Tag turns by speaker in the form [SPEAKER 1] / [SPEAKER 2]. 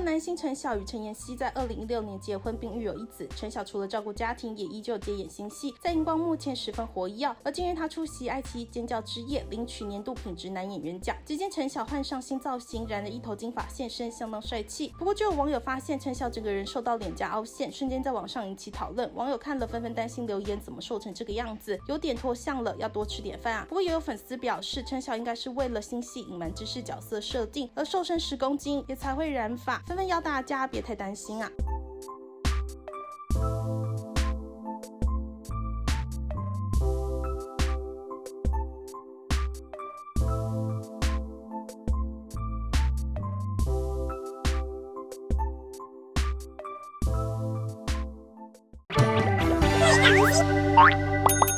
[SPEAKER 1] 男星陈晓与陈妍希在2016年结婚并育有一子。陈晓除了照顾家庭，也依旧接演新戏，在荧光幕前十分活跃。而今日他出席爱奇艺尖叫之夜，领取年度品质男演员奖。只见陈晓换上新造型，染了一头金发现身，相当帅气。不过就有网友发现陈晓整个人瘦到脸颊凹陷，瞬间在网上引起讨论。网友看了纷纷担心留言怎么瘦成这个样子，有点脱相了，要多吃点饭啊。不过也有粉丝表示，陈晓应该是为了新戏隐瞒知识角色设定而瘦身10公斤，也才会染发，纷纷要大家别太担心啊。
[SPEAKER 2] 对，